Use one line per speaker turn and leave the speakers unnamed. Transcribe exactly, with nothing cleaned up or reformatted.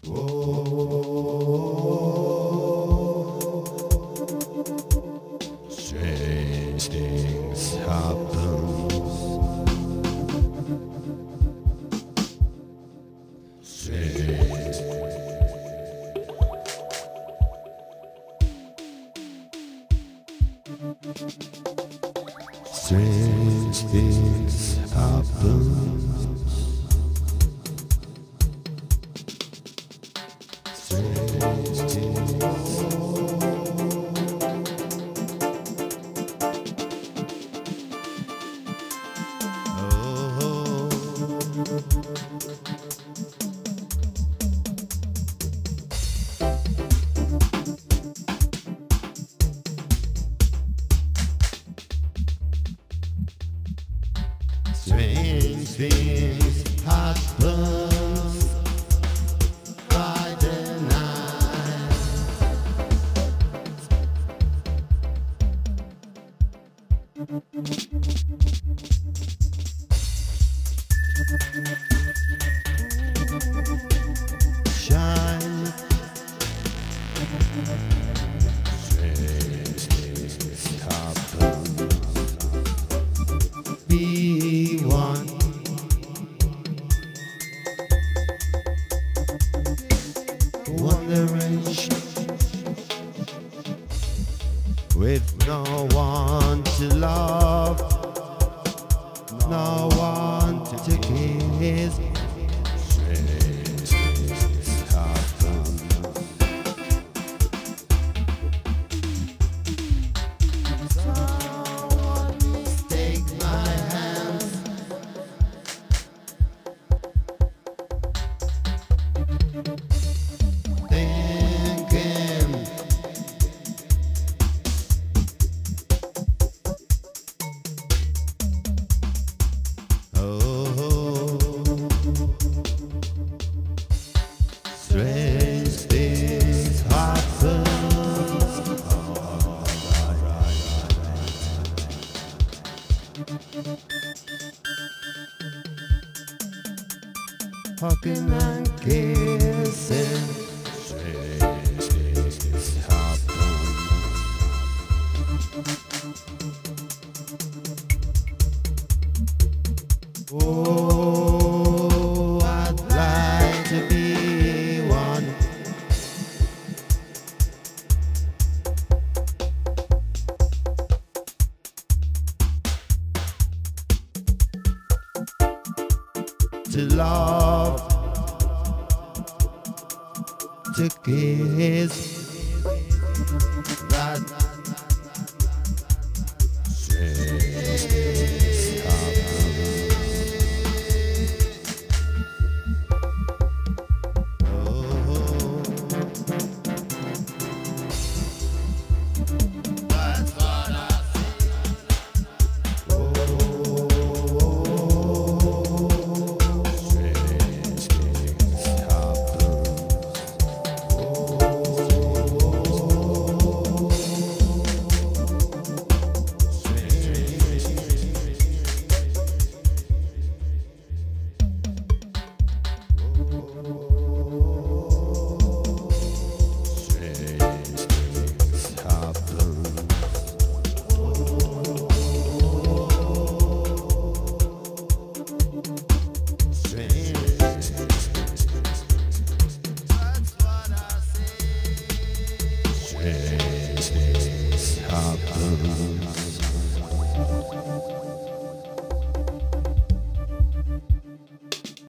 Strange things happen. Strange. Strange things happen. Strange things. Oh. Strange things happen by the night. Shine. Strange things happen. Be one. Wondering with no one to love, no one to kiss. Strange things happen. Someone mistake my hands. Thinking oh, strange things happen. Hugging and kissing. Strange things happen. Oh, I'd like to be one. To love, to kiss, that strange things happen. Oh, that's what I see. Oh, strange things happen. Strange things happen.